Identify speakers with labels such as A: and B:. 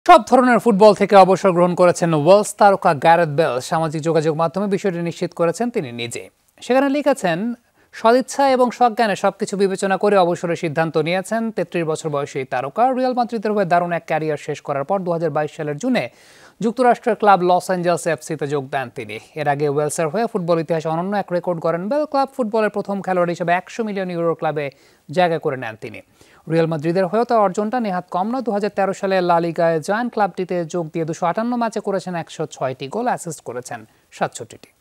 A: সব ধরনের ফুটবল থেকে অবসর গ্রহণ করেছেন ওয়েলস তারকা গ্যারেথ বেল। সামাজিক যোগাযোগ মাধ্যমে বিষয়টি নিশ্চিত করেছেন তিনি নিজে। সেখানে লিখেছেন, সদিচ্ছা এবং সজ্ঞানে সবকিছু বিবেচনা করে অবসরের সিদ্ধান্ত নিয়েছেন ৩৩ বছর বয়সী এই তারকা। রিয়াল মাদ্রিদের হয়ে দারুণ এক ক্যারিয়ার শেষ করার পর ২০২২ সালের জুনে যুক্তরাষ্ট্রের ক্লাব লস অ্যাঞ্জেলস এফসিতে যোগ দেন তিনি। এর আগে ওয়েলসের হয়ে ফুটবল ইতিহাসে অনন্য এক রেকর্ড করেন বেল। ক্লাব ফুটবলের প্রথম খেলোয়াড় হিসেবে ১০০ মিলিয়ন ইউরো ক্লাবে জায়গা করে নেন তিনি। রিয়াল মাদ্রিদের হয়েও তার অর্জনটা নেহাত কম নয়। ২০১৩ সালে লা লিগায় জয়েন্ট ক্লাবটিতে যোগ দিয়ে ২৫৮ ম্যাচে করেছেন ১০৬টি গোল, অ্যাসিস্ট করেছেন ৬৭টি।